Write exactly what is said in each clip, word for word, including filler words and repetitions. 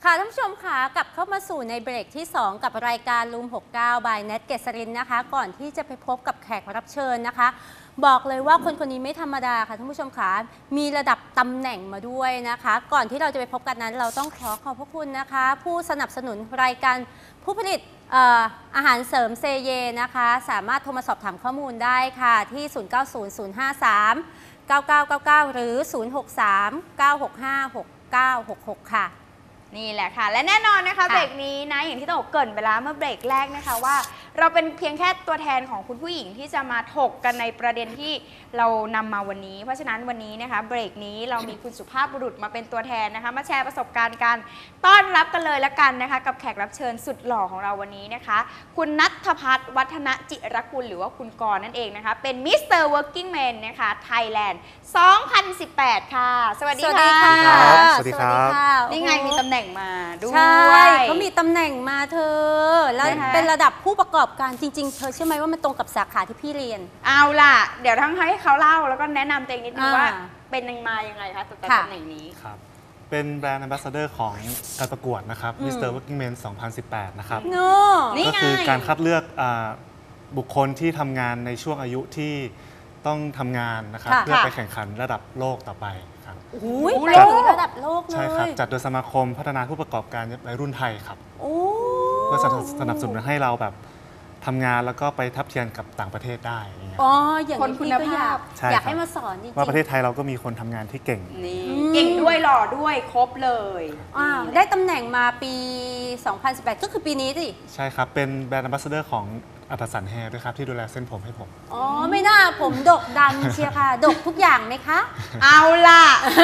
ค่ะท่านผู้ชมค่ะกลับเข้ามาสู่ในเบรกที่สองกับรายการรูมหกสิบเก้า by เนท เกษรินนะคะก่อนที่จะไปพบกับแขกรับเชิญนะคะบอกเลยว่าคนคนนี้ไม่ธรรมดาค่ะท่านผู้ชมค่ะมีระดับตำแหน่งมาด้วยนะคะก่อนที่เราจะไปพบกันนั้นเราต้องขอขอบพระคุณนะคะผู้สนับสนุนรายการผู้ผลิต เอ่อ อาหารเสริมเซเยนะคะสามารถโทรมาสอบถามข้อมูลได้ค่ะที่ ศูนย์ เก้า ศูนย์ ศูนย์ ห้า สาม เก้า เก้า เก้า เก้า หรือ ศูนย์ หก สาม เก้า หก ห้า หก เก้า หก หก ค่ะนี่แหละค่ะและแน่นอนนะคะเบรกนี้นะอย่างที่ต้องเกริ่นไปแล้วเมื่อเบรกแรกนะคะว่าเราเป็นเพียงแค่ตัวแทนของคุณผู้หญิงที่จะมาถกกันในประเด็นที่เรานำมาวันนี้เพราะฉะนั้นวันนี้นะคะเบรกนี้เรามีคุณสุภาพบุรุษมาเป็นตัวแทนนะคะมาแชร์ประสบการณ์กันต้อนรับกันเลยละกันนะคะกับแขกรับเชิญสุดหล่อของเราวันนี้นะคะคุณณัฐพัฒน์วัฒนจิรกุลหรือว่าคุณกรณ์นั่นเองนะคะเป็นมิสเตอร์เวิร์กิ้งแมนนะคะไทยแลนด์สองพันสิบแปดค่ะสวัสดีค่ะสวัสดีครับนี่ไงมีตำแหน่งมาด้วยใช่เขามีตำแหน่งมาเธอแล้วเป็นระดับผู้ประกอบการจริงๆเธอเชื่อไหมว่ามันตรงกับสาขาที่พี่เรียนเอาล่ะเดี๋ยวทั้งให้เขาเล่าแล้วก็แนะนำตัวเองนิดนึงว่าเป็นยังมายังไงคะตำแหน่งนี้ครับเป็นแบรนด์ Ambassador ของการประกวดนะครับ มิสเตอร์ Working Man สองพันสิบแปดนะครับก็คือการคัดเลือกบุคคลที่ทำงานในช่วงอายุที่ต้องทำงานนะครับเพื่อไปแข่งขันระดับโลกต่อไปครับไปถึงระดับโลกเลยใช่ครับจัดโดยสมาคมพัฒนาผู้ประกอบการวัยรุ่นไทยครับเพื่อสนับสนุนให้เราแบบทำงานแล้วก็ไปทับเทียมกับต่างประเทศได้อ๋ออย่างนี้พี่ก็อยากอยากให้มาสอนจริงๆว่าประเทศไทยเราก็มีคนทำงานที่เก่งนี่เก่งด้วยหล่อด้วยครบเลยได้ตำแหน่งมาปีสองพันสิบแปดก็คือปีนี้สิใช่ครับเป็นแบรนด์ Ambassador ของอัปสันแฮร์ด้วยครับที่ดูแลเส้นผมให้ผมอ๋อไม่น่าผมดกดำเชียร์ค่ะดกทุกอย่างไหมคะเอาล่ะ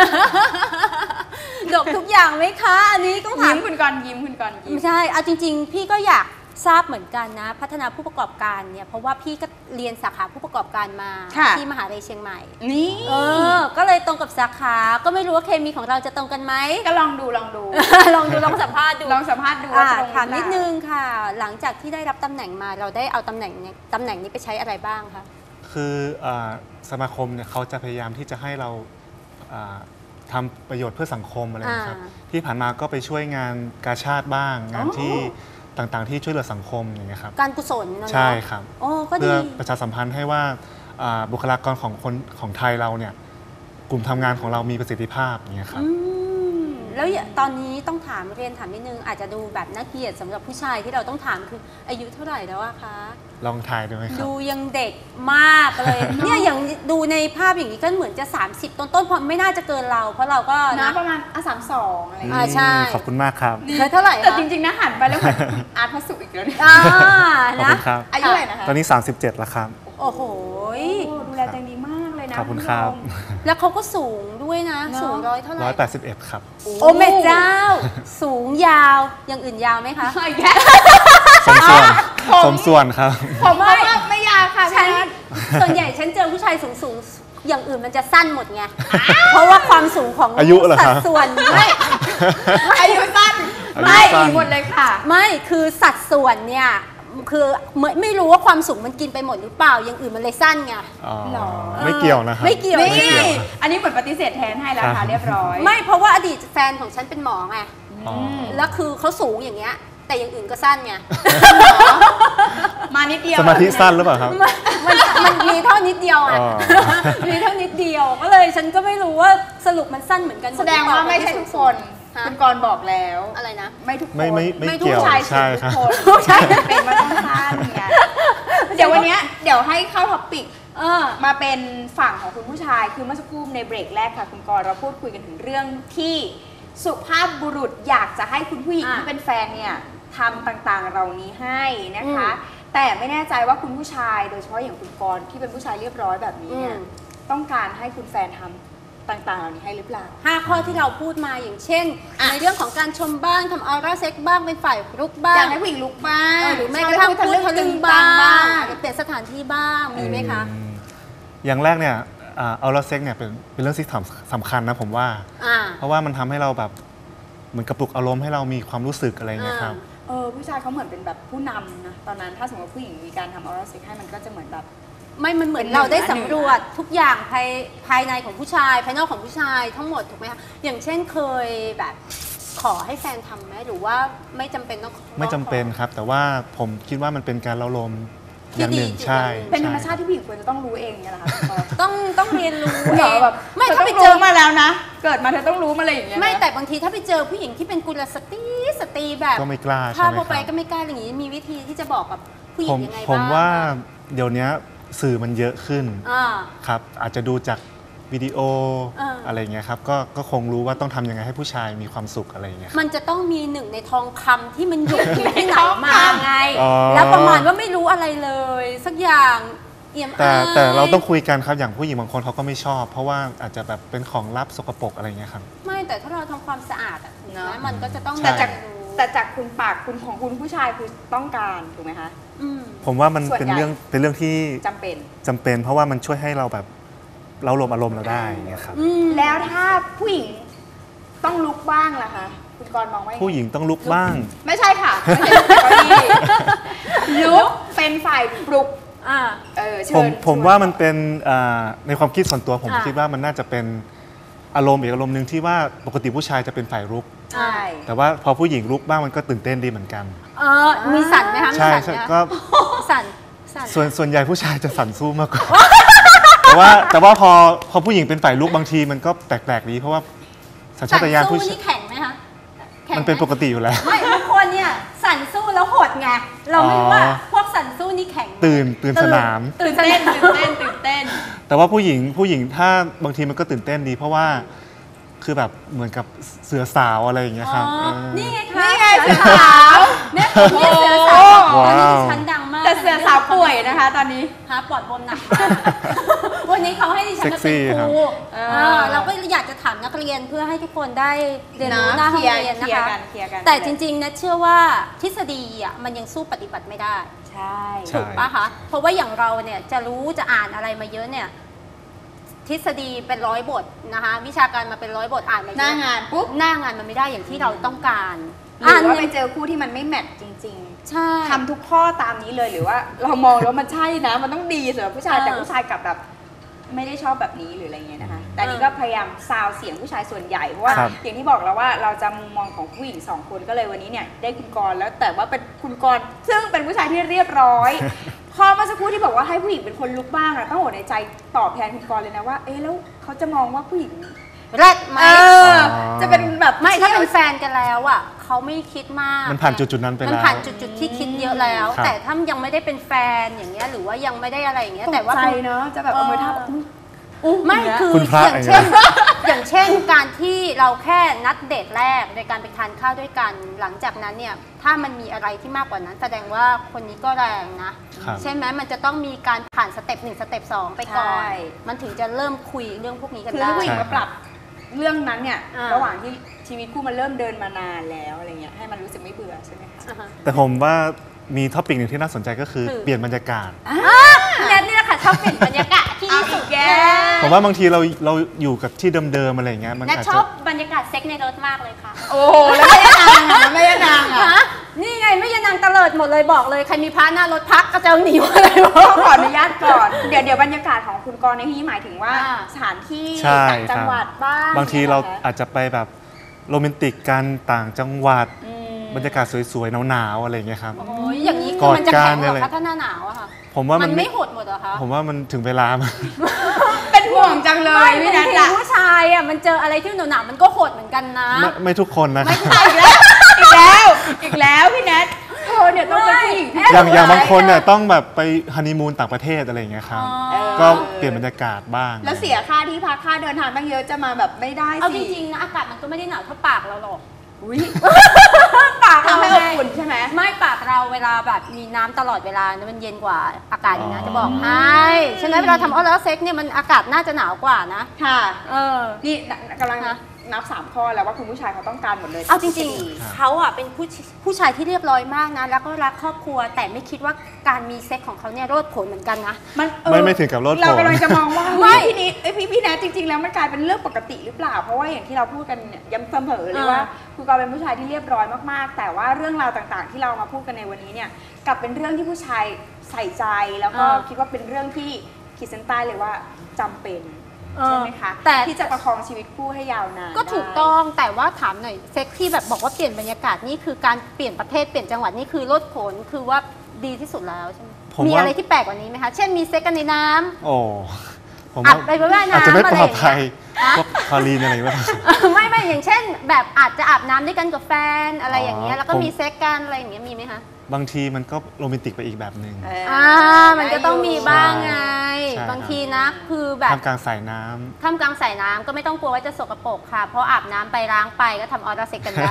ดกทุกอย่างไหมคะอันนี้ต้องถามยิ้มคุณกรณ์ยิ้มคุณกรณ์ยิ้มใช่เอาจริงๆพี่ก็อยากทราบเหมือนกันนะพัฒนาผู้ประกอบการเนี่ยเพราะว่าพี่ก็เรียนสาขาผู้ประกอบการมาที่มหาลัยเชียงใหม่นี่เออก็เลยตรงกับสาขาก็ไม่รู้ว่าเคมีของเราจะตรงกันไหมก็ลองดูลองดูลองดูลองสัมภาษณ์ดูลองสัมภาษณ์ดูถามนิดนึงค่ะหลังจากที่ได้รับตำแหน่งมาเราได้เอาตำแหน่งตำแหน่งนี้ไปใช้อะไรบ้างคะคือสมาคมเนี่ยเขาจะพยายามที่จะให้เราทำประโยชน์เพื่อสังคมอะไรนะครับที่ผ่านมาก็ไปช่วยงานกาชาดบ้างงานที่ต่างๆที่ช่วยเหลือสังคมอย่างเงี้ยครับการกุศลใช่ครับเพื่อประชาสัมพันธ์ให้ว่าบุคลากรของคนของไทยเราเนี่ยกลุ่มทำงานของเรามีประสิทธิภาพอย่างเงี้ยครับแล้วตอนนี้ต้องถามเรียนถามนิดนึงอาจจะดูแบบน่าเกลียดสำหรับผู้ชายที่เราต้องถามคืออายุเท่าไหร่แล้วอะคะลองทายดูไหมครับดูยังเด็กมากเลยเนี่ยอย่างดูในภาพอย่างนี้ก็เหมือนจะสามสิบต้นๆเพราะไม่น่าจะเกินเราเพราะเราก็นะประมาณอ่ะสามสองอะไรอย่างเงี้ยใช่ขอบคุณมากครับเธอเท่าไหร่แต่จริงๆนะหันไปแล้วเหมือนอาร์ตพระสุอีกแล้วเนี่ยนะอายุเท่าไหร่นะคะตอนนี้สามสิบเจ็ดแล้วครับโอ้โหดูแลตัวเองดีมากเลยนะขอบคุณครับแล้วเขาก็สูงด้วยนะสูงร้อยเท่าไหร่ร้อยแปดสิบเอ็ดครับโอ้แม่เจ้าสูงยาวอย่างอื่นยาวไหมคะสมส่วนสมส่วนครับผมไม่ไม่ยาวค่ะฉันส่วนใหญ่ฉันเจอผู้ชายสูงสูงอย่างอื่นมันจะสั้นหมดไงเพราะว่าความสูงของอายุเหรอครับสัดส่วนไม่อายุสั้นไม่หมดเลยค่ะไม่คือสัดส่วนเนี่ยคือไม่รู้ว่าความสูงมันกินไปหมดหรือเปล่าอย่างอื่นมันเลยสั้นไงไม่เกี่ยวนะครับไม่เกี่ยวนี่อันนี้เหมือนปฏิเสธแทนให้แล้วค่ะเรียบร้อยไม่เพราะว่าอดีตแฟนของฉันเป็นหมอไงแล้วคือเขาสูงอย่างเงี้ยแต่อย่างอื่นก็สั้นไงมานิดเดียวสมาธิสั้นหรือเปล่าครับมันมันมีเท่านิดเดียวอ่ะมีเท่านิดเดียวก็เลยฉันก็ไม่รู้ว่าสรุปมันสั้นเหมือนกันแสดงว่าไม่ใช่ทุกคนคุณกรณ์บอกแล้วอะไรนะไม่ทุกคนไม่ไม่ไม่เกี่ยวใช่ทุกคนใช่เป็นมาต้องสั้นไงเดี๋ยววันนี้เดี๋ยวให้เข้าท็อปิกมาเป็นฝั่งของคุณผู้ชายคือเมื่อสักครู่ในเบรกแรกค่ะคุณกรณ์เราพูดคุยกันถึงเรื่องที่สุภาพบุรุษอยากจะให้คุณผู้หญิงที่เป็นแฟนเนี่ยทำต่างๆเหล่านี้ให้นะคะแต่ไม่แน่ใจว่าคุณผู้ชายโดยเฉพาะอย่างคุณกรณ์ที่เป็นผู้ชายเรียบร้อยแบบนี้เนี่ยต้องการให้คุณแฟนทำต่างๆเหล่านี้ให้หรือเปล่าห้าข้อที่เราพูดมาอย่างเช่นในเรื่องของการชมบ้างทำออร่าเซ็กบ้างเป็นฝ่ายลุกบ้างอยากให้ผู้หญิงลุกบ้างหรือแม้กระทั่งพูดทะลึ่งบ้างเปลี่ยนสถานที่บ้างมีไหมคะอย่างแรกเนี่ยออร่าเซ็กเนี่ยเป็นเป็นเรื่องที่สำคัญนะผมว่าเพราะว่ามันทำให้เราแบบเหมือนกระปุกอารมณ์ให้เรามีความรู้สึกอะไรเงี้ยครับเออผู้ชายเขาเหมือนเป็นแบบผู้นำนะตอนนั้นถ้าสมมติผู้หญิงมีการทำออร่าเซ็กให้มันก็จะเหมือนแบบไม่มันเหมือนเราได้สำรวจทุกอย่างภายภายในของผู้ชายภายนอกของผู้ชายทั้งหมดถูกไหมคะอย่างเช่นเคยแบบขอให้แฟนทำไหมหรือว่าไม่จำเป็นต้องไม่จำเป็นครับ แต่ว่าผมคิดว่ามันเป็นการเล้าลมอย่างหนึ่งใช่เป็นธรรมชาติที่ผู้หญิงควรจะต้องรู้เองเนี่ยแหละค่ะต้องต้องเรียนรู้เหรอแบบไม่เธอถ้าต้อไปงเจรู้อมาแล้วนะ เกิดมาเธอต้องรู้มาเลยอย่างเงี้ยนะไม่แต่บางทีถ้าไปเจอผู้หญิงที่เป็นกุลสตรีสตรีแบบก็ไม่กล้าใช่ถ้าไหมพอไปครับก็ไม่กล้าอย่างนี้มีวิธีที่จะบอกกับผู้หญิผงมยังไงบ้างผมว่าคะเดี๋ยวนี้สื่อมันเยอะขึ้นอ่าครับอาจจะดูจากวิดีโอเออออะไรเงี้ยครับก็ก็คงรู้ว่าต้องทำยังไงให้ผู้ชายมีความสุขอะไรเงี้ยครับมันจะต้องมีหนึ่งในทองคำที่มันอยู่ที่ไหนมาไงอ๋อแล้วประมาณว่าไม่รู้อะไรเลย สักอย่างเอี่ยมแต่อายแต่เราต้องคุยกันครับอย่างผู้หญิงบางคนเขาก็ไม่ชอบ เพราะว่าอาจจะแบบเป็นของลับสกปรกอะไรเงี้ยครับไม่แต่ถ้าเราทำความสะอาดอะถูกเนไหมอะมันก็จะต้องแต่จากเรียนรู้แต่จากคุณปากคุณของคุณผู้ชายคือต้องการถูกไหมคะอืมผมว่ามันส่วนเป็นใหญ่เรื่องเป็นเรื่องที่จำเป็นจำเป็น เพราะว่ามันช่วยให้เราแบบเราลมอารมณ์เราได้เงี้ยครับอืมแล้วถ้าผู้หญิงต้องลุกบ้างล่ะคะคุณกรณ์มองว่ายังไงผู้หญิงต้องลุกบ้างไม่ใช่ค่ะไม่ใช่ลุกจากเก้าอี้ลุกเป็นฝ่ายปลุกอ่าเออเชิผมญผมว่ามันเป็นอ่าในความคิดส่วนตัวผมอ่าคิดว่ามันน่าจะเป็นอารมณ์อีกอารมณ์หนึ่งที่ว่าปกติผู้ชายจะเป็นฝ่ายรุกใช่แต่ว่าพอผู้หญิงลุกบ้างมันก็ตื่นเต้นดีเหมือนกันเออมีสั่นไหมคะมีใช่สั่นใช่ไหมคะก็สั่นสั่นส่วนส่วนใหญ่ผู้ชายจะสั่นสู้มากกว่า แต่ว่าแต่ว่าพอพอผู้หญิงเป็นฝ่ายลุกบางทีมันก็แปลกๆดีเพราะว่าสัญชาสั่นตญาณสู้ผู้ชานี่ยแข็งไหมคะแข็งไหมันเป็นปกติอยู่แล้วไม่บางคนเนี่ยสั่นสู้แล้วหดไงเราไม่รู้ว่าอ๋อพวกสั่นสู้นี่แข็งไหมตื่นตื่นสนามตื่นตื่นเต้เต้นนตื่นเต้นตื่นเต้นแต่ว่าผู้หญิงผู้หญิงถ้าบางทีมันก็ตื่นเต้นดี เพราะว่าคือแบบเหมือนกับเสือสาวอะไรอย่างเงี้ยครับอ๋อเออนี่ไงคะนี่ไงเสือสาวเนี่ยเนี่ยเสือสาวตอนนี้ว้าวดิฉันดังมากแต่เสือสาวป่วยนะคะ ตอนนี้ฮะปอดบวมหนักมากวันนี้เขาให้ดิฉันมาเป็นครูเออเออเราก็อยากจะถามนักเรียนเพื่อให้ทุกคนได้เรียนรู้หน้าห้องเรียนเคนะลียร์คะกันเคลียร์กันแต่จริงๆนะเชื่อว่าทฤษฎีอ่ะมันยังสู้ปฏิบัติไม่ได้ใช่ใช่ถูกปะคะ เพราะว่าอย่างเราเนี่ยจะรู้จะอ่านอะไรมาเยอะเนี่ยทฤษฎีเป็นร้อยบทนะคะวิชาการมาเป็นร้อยบทอ่านมาเยอะหน้างานปุ๊บหน้างานมันไม่ได้อย่างที่เราต้องการหรือว่ายัไปงเจอคู่ที่มันไม่แมทจริงใช่ๆทำทุกข้อตามนี้เลยหรือว่าเรามองแล้วมันใช่นะ มันต้องดีสำหรับผู้ชายเออแต่ผู้ชายกลับแบบไม่ได้ชอบแบบนี้หรืออะไรเงี้ยนะคะ แต่นี่ก็พยายามซาวเสียงผู้ชายส่วนใหญ่เพราะว่าครับอย่างที่บอกแล้วว่าเราจะมุมมองของผู้หญิงสองคนก็เลยวันนี้เนี่ยได้คุณกรณ์แล้วแต่ว่าเป็นคุณกรณ์ซึ่งเป็นผู้ชายที่เรียบร้อย ข้อเมื่อสักครู่ที่บอกว่าให้ผู้หญิงเป็นคนลุกบ้างอะต้องหัวในใจตอบแทนคุณกรณ์เลยนะว่าเอ๊ะแล้วเขาจะมองว่าผู้หญิงแรดไหมเออจะเป็นแบบไม่ถ้าเป็นแฟนกันแล้วอ่ะเขาไม่คิดมากมันผ่านจุดๆนั้นไปมันแล้วผ่านจุดๆที่คิดเยอะแล้วครับแต่ถ้ายังไม่ได้เป็นแฟนอย่างเงี้ยหรือว่ายังไม่ได้อะไรอย่างเงี้ยแต่แต่ว่าว่าใจเนาะจะแบบเอามือทับอุ๊ยไม่คือคุณพระอย่างเช่นอย่างเงี้ยอย่างเช่นการที่เราแค่นัดเดทแรกโดยการไปทานข้าวด้วยกัน หลังจากนั้นเนี่ยถ้ามันมีอะไรที่มากกว่านั้น แสดงว่าคนนี้ก็แรงนะครับใช่ไหมมันจะต้องมีการผ่านสเต็ปหนึ่งสเต็ปสองไปก่อนใช่มันถึงจะเริ่มคุยเรื่องพวกนี้กันคือได้ถ้าผู้หญิงมาปรับเรื่องนั้นเนี่ยอ่าระหว่างที่ชีวิตคู่มันเริ่มเดินมานานแล้วอะไรเงี้ยให้มันรู้สึกไม่เบื่อใช่ไหมคะอ่าฮะแต่ผมว่ามีท็อปิกหนึ่งที่น่าสนใจก็คือคือเปลี่ยนบรรยากาศแนทนี่แหละค่ะชอบเปลี่ยนบรรยากาศที่สุดแกผมว่าบางทีเราเราอยู่กับที่เดิมๆอะไรเงี้ยมันแนทอาจชจะอบบรรยากาศเซ็กในรถมากเลยค่ะโอ้โหแล้วไม่ยานางอ่ะแล้วไม่ยานางอ่ะฮะนี่ไงไม่ยานางเตลิดหมดเลยบอกเลย ใครมีพระหน้ารถพักก็จะหนีมาเลยบขออก ขออนุญาตก่อนเดี๋ยวเดี๋ยวบรรยากาศของคุณกรณ์ในที่นี้หมายถึงว่าอ่าสถานที่ใช่ต่างจังหวัดบ้างบางทีเรานี่ยหอคะอาจจะไปแบบโรแมนติกกันต่างจังหวัดอืมบรรยากาศสวยๆหนาวๆอะไรเงี้ยครับโอ้ยอย่างนี้กคืออดมันจะแข็งกันเหรออะไรคะถ้าหน้าหนาวอะค่ะผมว่ามัมัน นไม่หดหมดเหรอคะผมว่ามันถึงเวลามันเป็นห่วงจังเลยไม่พี่บานังททีอะผู้ชายอะมันเจออะไรที่หนาวๆมันก็หดเหมือนกันนะไม่ไม่ทุกคนนะไม่ครับใช่แล้วอีกแล้วอีกแล้วพี่นัทเธอเนี่ยต้องเป็นผู้หญิงที่อย่างอย่างบางคนเนี่ยต้องแบบไปฮันนีมูนต่างประเทศอะไรอย่างเงี้ยครับอ๋อก็เปลี่ยนบรรยากาศบ้างแล้วเสียค่าที่พักค่าเดินทางตั้งเยอะจะมาแบบไม่ได้เอาจสิริงๆนะอากาศมันก็ไม่ได้หนาวเท่าปากเราหรอกอุ้ยปากเราทำให้อบอุ่นใช่ไหมไม่ปากเราเวลาแบบมีน้ำตลอดเวลาเนี่ยมันเย็นกว่าอากาศอีกนะอ๋อจะบอกให้ฉะนั้นเวลาทำออรัลเซ็กเนี่ยมันอากาศน่าจะหนาวกว่านะค่ะเออนี่กำลังฮะนับสามข้อแล้วว่าคุณผู้ชายเขาต้องการหมดเลยเอาจริงๆ เขาอ่ะเป็นผู้ผู้ชายที่เรียบร้อยมากนะ แล้วก็รักครอบครัว แต่ไม่คิดว่าการมีเซ็กของเขาเนี่ยโลดผลเหมือนกันนะมันเออไม่ไม่ถึงกับโลดโผนเรากำลังจะมองว่าไม่เฮ้ยพี่นี้เอ้ยพี่พี่แนทจริง ๆ แล้วมันกลายเป็นเรื่องปกติหรือเปล่า เพราะว่าอย่างที่เราพูดกันเนี่ยย้ำเสมอเลยอ่าว่าคุณกรณ์เป็นผู้ชายที่เรียบร้อยมากๆ แต่ว่าเรื่องราวต่างๆ ที่เรามาพูดกันในวันนี้เนี่ยกลับเป็นเรื่องที่ผู้ชายใส่ใจแล้วก็คิดว่าเป็นเรื่องที่ขีดเส้นใต้เลยว่าจำเป็นใช่ไหมคะแต่ที่จะประคองชีวิตคู่ให้ยาวนานก็ถูกต้องแต่ว่าถามหน่อยเซ็กที่แบบบอกว่าเปลี่ยนบรรยากาศนี่คือการเปลี่ยนประเทศเปลี่ยนจังหวัดนี่คือลดผลคือว่าดีที่สุดแล้วใช่ไหมผมมีว่าอะไรที่แปลกกว่านี้ไหมคะเช่นมีเซ็กกันในน้ำโอ้ผมอัว่าดไปว่ายน้ำอาจจะไม่ปลอดภัยอะไรอย่างเงี้ยพวกคลอรีนอะไรว่าไม่ไม่อย่างเช่น แบบอาจจะอาบน้ำด้วยกันกับแฟนอะไรอย่างเงี้ยอ๋อแล้วก็ผมมีเซ็กกันอะไรอย่างเงี้ยมีไหมคะบางทีมันก็โรแมนติกไปอีกแบบหนึ่งเอออ่ามันก็ต้องมีบ้างไงใช่บางทีนะคือแบบทำกลางสายน้ำท่ามกลางสายน้ำก็ไม่ต้องกลัวว่าจะสกปรกค่ะ เพราะอาบน้ำไปล้างไปก็ทำออร์เซ็กกันได้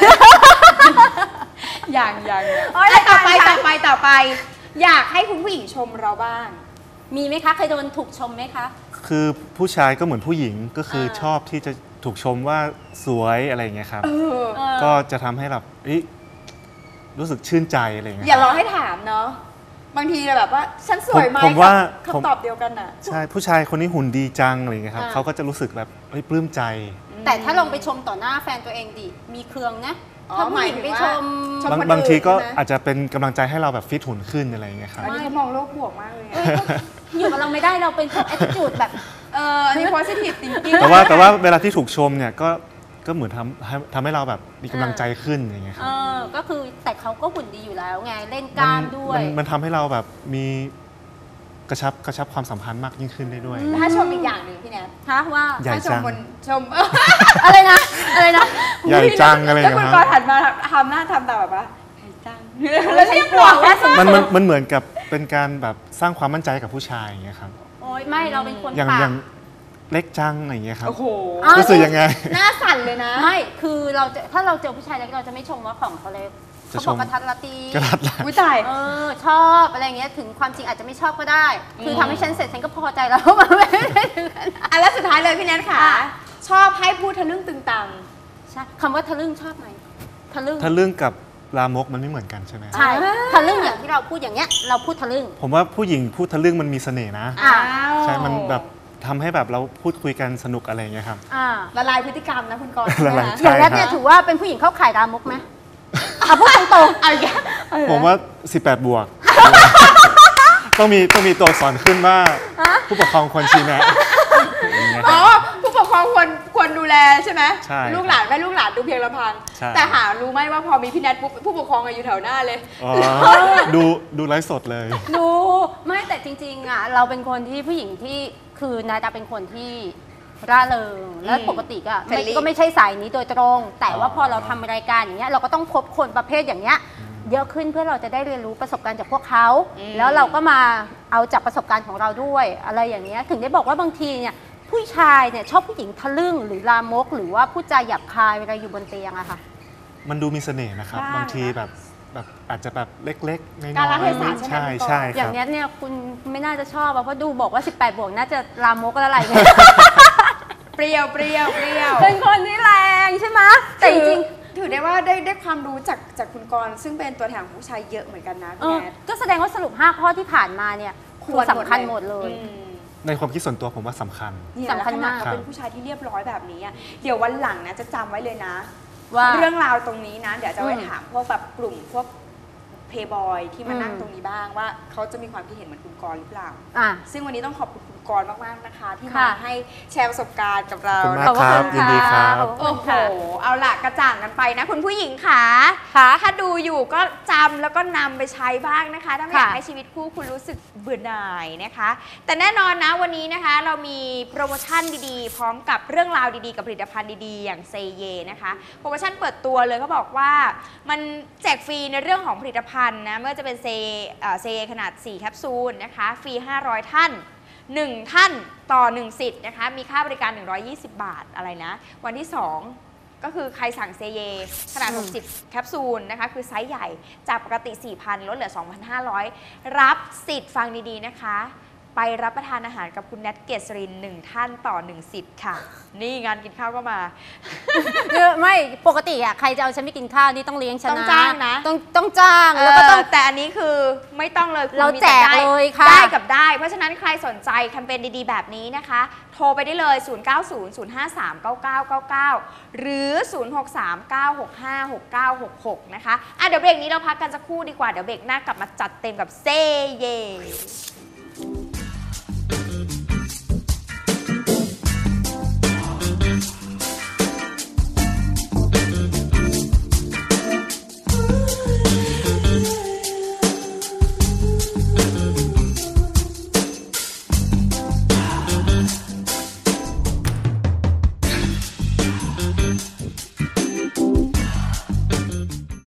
อย่างอย่างโอ๊ยแล้วต่อไปรายการต่อไปต่อไป อยากให้คุณผู้หญิงชมเราบ้างมีไหมคะเคยโดนถูกชมไหมคะคือผู้ชายก็เหมือนผู้หญิงก็คืออา ชอบที่จะถูกชมว่าสวยอะไรอย่างเงี้ยครับเออเออก็จะทำให้แบบเอ้ยรู้สึกชื่นใจอะไรอย่างเงี้ยอย่าลองให้ถามเนาะบางทีเราแบบว่าฉันสวยไหมผมผมว่ากับผมคำตอบเดียวกันน่ะใช่ผู้ชายคนนี้หุ่นดีจังอะไรอย่างเงี้ยครับอ่าเขาก็จะรู้สึกแบบเฮ้ยปลื้มใจแต่ถ้าลองไปชมต่อหน้าแฟนตัวเองดิมีเครืองนะอ๋อถ้าผู้หญิงหมายถึงไปว่าชมชมบางคนอื่นบางทีก็ใช่ไหมอาจจะเป็นกำลังใจให้เราแบบฟิตหุ่นขึ้นอะไรอย่างเงี้ยครับอันนี้เขามองโลกบวกมากเลยอะอยู่กับเราไม่ได้เราเป็นพวก attitude แบบเอออันนี้ positive thinking แต่ว่าแต่ว่าเวลาที่ถูกชมเนี่ยก็ก็เหมือนทำให้ทำให้เราแบบมีกำลังใจขึ้นอย่างเงี้ยคเอรับอก็คือแต่เขาก็หุ่นดีอยู่แล้วไงเล่นกล้ามด้วยมันมันทำให้เราแบบมีกระชับกระชับความสัมพันธ์มากยิ่งขึ้นได้ด้วยถ้าชมอีกอย่างหนึ่งพี่แนทฮะว่าใหญ่ถ้าชมจังคนชมอะไรนะ อะไรนะใหญ่จังอะไรอย่างแล้วเงี้คุณยกครรับหันมาทำหน้าทำตาแบบว่าใหญ่จังแล้วเรียบร้อยแล้วมันมันมันเหมือนกับเป็นการแบบสร้างความมั่นใจให้กับผู้ชายอย่างเงี้ยครับโอ๊ยไม่เราเป็นคนอย่างปาอก ย่างเล็กจังอะไรอย่างเงี้ยครับโอ้โหอ้าวรู้สึกยังไงหน้าสั่นเลยนะไม่คือเราจะถ้าเราเจอผู้ชายแล้วเราจะไม่ชมว่าของเขาเล็กจะเขาบอกชมกระทัดรัดตีกระดาษลังอุ้ยตายเออชอบอะไรอย่างเงี้ยถึงความจริงอาจจะไม่ชอบก็ได้ คือทำให้ฉันเสร็จฉันก็พอใจแล้วมันไม่ได้ถึงขนาดอ่ะแล้วสุดท้ายเลยพี่แนทค่ะค่ะชอบให้พูดทะลึ่งตึงตังใช่คำว่าทะลึ่งชอบไหมทะลึ่งถ้าเรื่องกับลามกมันไม่เหมือนกันใช่ไหมใช่ทะลึ่งอย่างที่เราพูดอย่างเงี้ยเราพูดทะลึ่งผมว่าผู้หญิงพูดทะลึ่งมันมีเสน่ห์นะอ่ะใช่มันแบบทำให้แบบเราพูดคุยกันสนุกอะไรอย่างเงี้ยครับอ่าละลายพฤติกรรมนะคุณกรณ์ละลายอย่างแรกเนี่ยใช่ฮะถือว่าเป็นผู้หญิงเข้าข่ายรามกไหมเอาพูดตรงๆเอาอย่างเงี้ยผมว่า สิบแปด บวก ต้องมีต้องมีตัวอักษรขึ้นว่าผู้ปกครองควรชี้แนะอย่างเงี้ยคอ๋รัอบ ผู้ปกครองควรควรดูแลใช่ไหมใช่ลูกหลานไม่ลูกหลานดูเพียงลำพังใช่แต่หารู้ไหมว่าพอมีพี่แนทปุ๊บผู้ปกครองอะอยู่แถวหน้าเลยอ๋อดูดูไลฟ์สดเลยดูไม่แต่จริงๆอ่ะเราเป็นคนที่ผู้หญิงที่คือนาจะเป็นคนที่ร่าเริงและปกติก็ไม่ Friendly ก็ไม่ใช่สายนี้โดยตรง แต่ว่าอ๋อพอเราทำรายการอย่างเงี้ยเราก็ต้องพบคนประเภทอย่างเงี้ยเยอะขึ้นเพื่อเราจะได้เรียนรู้ประสบการณ์จากพวกเขาอืมแล้วเราก็มาเอาจากประสบการณ์ของเราด้วยอะไรอย่างเงี้ยถึงได้บอกว่าบางทีเนี่ยผู้ชายเนี่ยชอบผู้หญิงทะลึ่งหรือลามก หรือว่าพูดจาหยาบคายเวลาอยู่บนเตียงอะค่ะมันดูมีเสน่ห์นะครับบ้างบางทีแบบแบบอาจจะแบบเล็กๆน้อยๆกาลเทศะใช่ไหมใช่คุณกรณ์ใช่อคย่ารังบเนี้ยเนี่ยคุณไม่น่าจะชอบอะเพราะดูบอกว่า สิบแปด บวกน่าจะลามกอะไรเนี่ยเปรี้ยวเปรี้ยวเปรี้ยวเป็นคนที่แรงใช่ไหมแต่จริงถือได้ว่าได้ได้ความรู้จากจากคุณกรณ์ซึ่งเป็นตัวแทนของผู้ชายเยอะเหมือนกันนะๆเอพี่อแนทก็แสดงว่าสรุปห้าข้อที่ผ่านมาเนี่ยคือสำคัญหมดเลยอืมในความคิดส่วนตัวผมว่าสำคัญเนี่ยสำคัญมากลัษณะเขาเป็นผู้ชายที่เรียบร้อยแบบนี้อะเดี๋ยววันหลังนะจะจำไว้เลยนะว่าเรื่องราวตรงนี้นะ เดี๋ยวจะไว้อืมถามพวกแบบกลุ่มพวกเพย์บอยที่มาอืมนั่งตรงนี้บ้างว่าเขาจะมีความคิดเห็นเหมือนคุณกรณ์หรือเปล่าอ่ะซึ่งวันนี้ต้องขอบคุณคุณกรณ์มากๆนะคะ ที่มาค่ะให้แชร์ประสบการณ์กับเราขอบคุณมากขอบคุณยินดีครับขอบโอ้คุณโหค่ะเอาละกระจ่างกันไปนะ คุณผู้หญิงค่ะค่ะถ้าดูอยู่ก็จำแล้วก็นำไปใช้บ้างนะคะ ถ้าไม่อยากค่ะให้ชีวิตคู่คุณรู้สึกเบื่อหน่ายนะคะ แต่แน่นอนนะวันนี้นะคะ เรามีโปรโมชั่นดีๆ พร้อมกับเรื่องราวดีๆ กับผลิตภัณฑ์ดีๆ อย่างเซเยนะคะโปรโมชั่นเปิดตัวเลยเขาบอกว่ามันแจกฟรีในเรื่องของผลิตภัณฑ์นะไม่ว่าจะเป็นเซเอ่อเซเยขนาดสี่แคปซูลนะคะฟรีห้าร้อยท่านหนึ่งท่านต่อหนึ่งสิทธิ์นะคะมีค่าบริการหนึ่งร้อยยี่สิบบาทอะไรนะวันที่สองก็คือใครสั่งเซเยขนาดอืมหกสิบ แคปซูลนะคะคือไซส์ใหญ่จากปกติ สี่พัน ลดเหลือ สองพันห้าร้อย รับสิทธิ์ฟังดีๆนะคะ ไปรับประทานอาหารกับคุณแนทเกษรินหนึ่งท่านต่อหนึ่งสิทธิ์ค่ะ นี่งานกินข้าวก็มาคือไม่ปกติอ่ะใครจะเอาฉันไปกินข้าวนี่ต้องเลี้ยงฉันต้องจ้างนะต้องต้องจ้างแล้วก็ต้องเแต่อันนี้คือไม่ต้องเลยคุณเรามีแจกได้เลยค่ะได้กับได้ เพราะฉะนั้นใครสนใจแคมเปญดีๆ แบบนี้นะคะ โทรไปได้เลย ศูนย์ เก้า ศูนย์ ศูนย์ ห้า สาม เก้า เก้า เก้า เก้า หรือ ศูนย์ หก สาม เก้า หก ห้า หก เก้า หก หก นะคะอ่ะเดี๋ยวเบรกนี้เราพักกันสักครู่ดีกว่า เดี๋ยวเบรกหน้ากลับมาจัดเต็มกับเซเย